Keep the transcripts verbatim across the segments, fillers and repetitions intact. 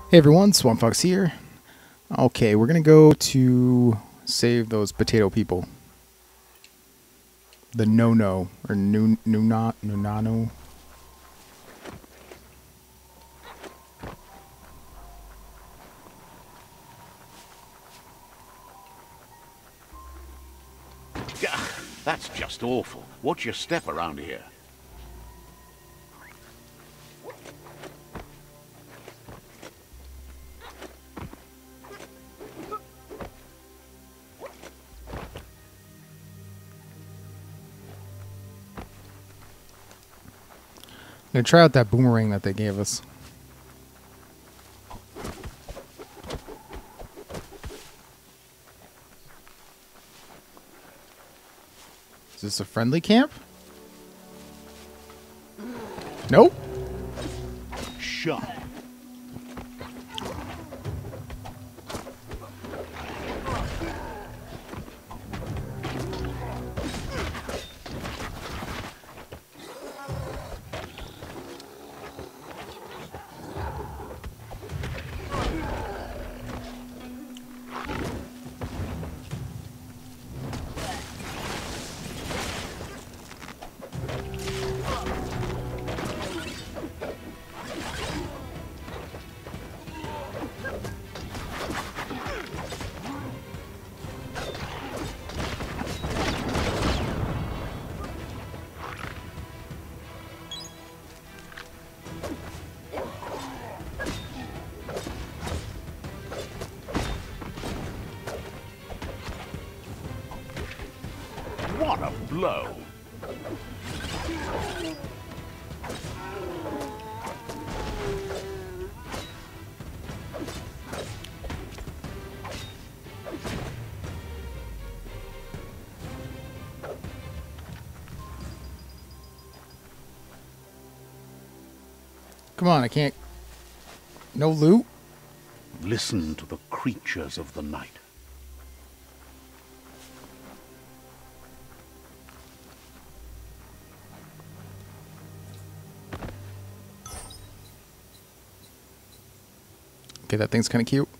Hey everyone, Swamp Fox here. Okay, we're gonna go to save those potato people. The no-no, or nu nuna nunano. That's just awful. Watch your step around here. I'm gonna try out that boomerang that they gave us. Is this a friendly camp? Nope. Shut. What a blow! Come on, I can't... No loot? Listen to the creatures of the night. Okay, that thing's kind of cute.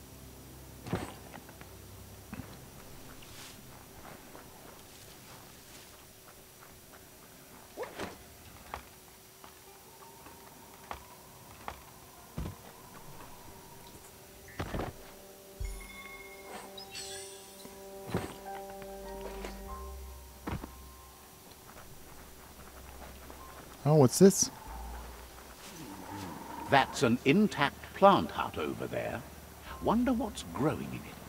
Oh, what's this? That's an intact plant hut over there. Wonder what's growing in it.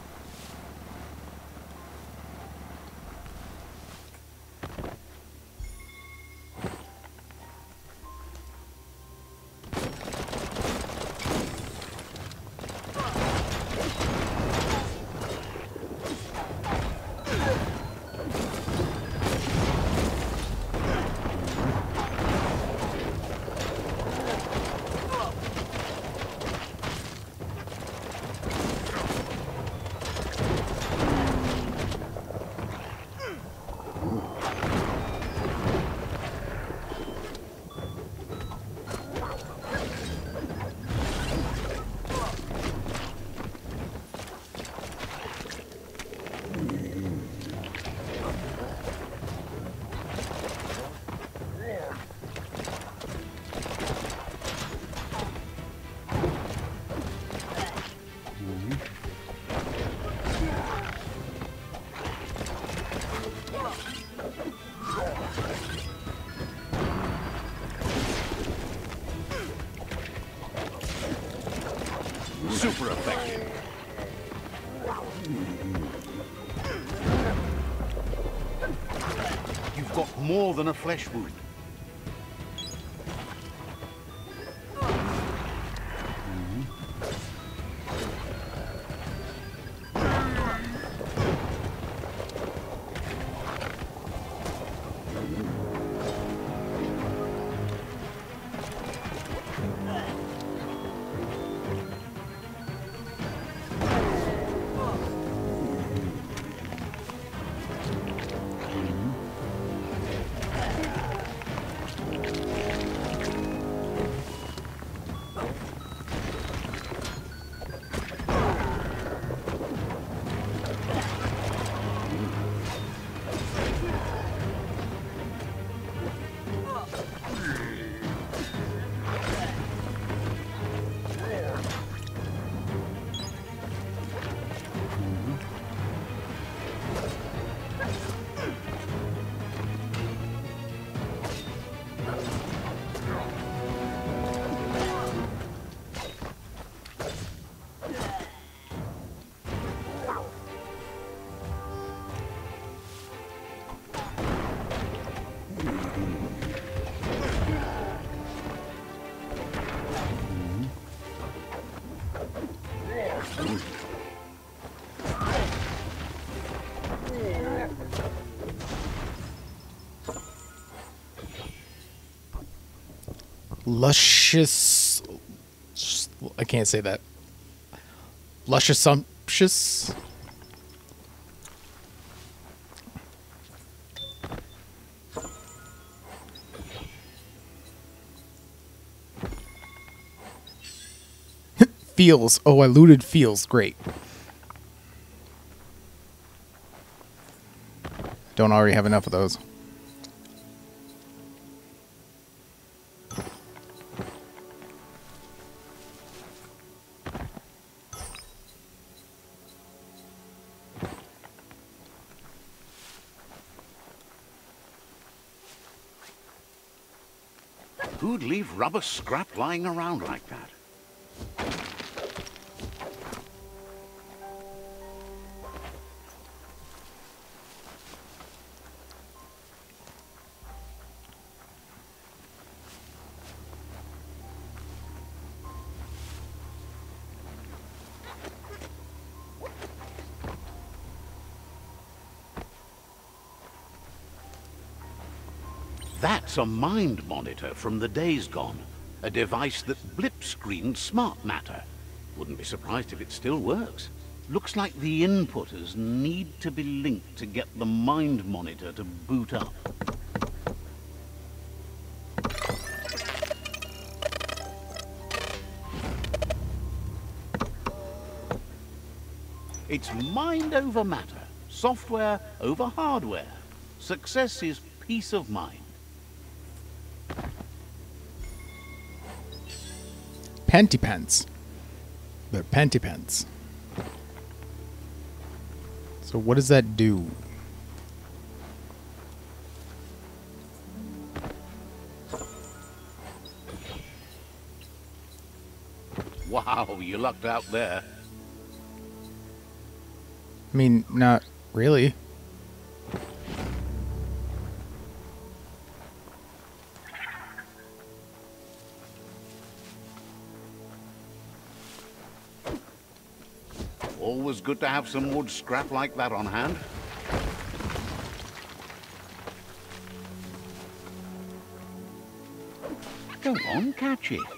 Super effective. You've got more than a flesh wound. Luscious. I can't say that. Luscious sumptuous. Feels. Oh, I looted feels. Great. Don't already have enough of those. Who'd leave rubber scrap lying around like that? That's a mind monitor from the days gone. A device that blip-screened smart matter. Wouldn't be surprised if it still works. Looks like the inputters need to be linked to get the mind monitor to boot up. It's mind over matter. Software over hardware. Success is peace of mind. Pentipence. They're pentipence. So what does that do? Wow, you lucked out there. I mean, not really. Always good to have some wood scrap like that on hand. Go on, catch it.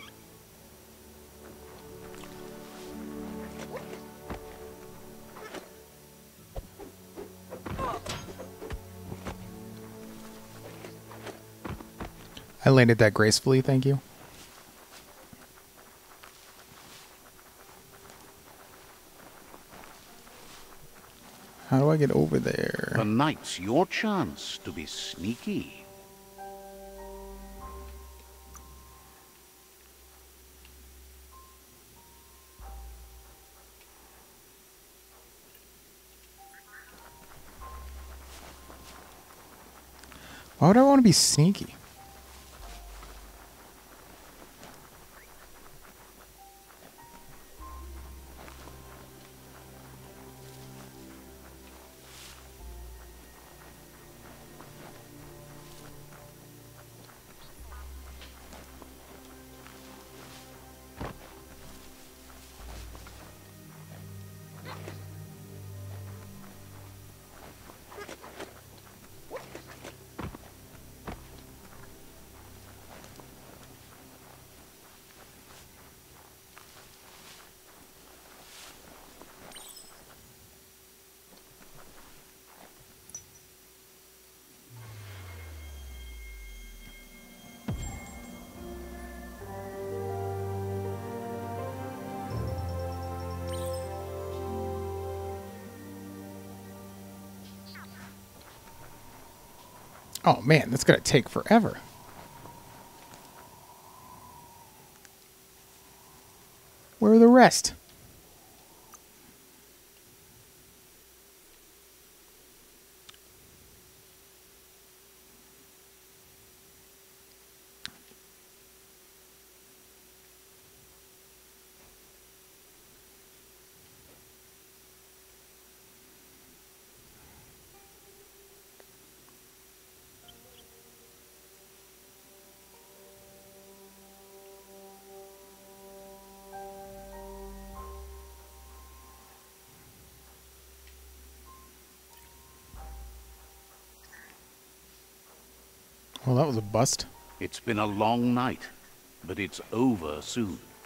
I landed that gracefully, thank you. How do I get over there? Tonight's your chance to be sneaky. Why would I want to be sneaky? Oh man, that's gonna take forever. Where are the rest? Well, that was a bust. It's been a long night, but it's over soon.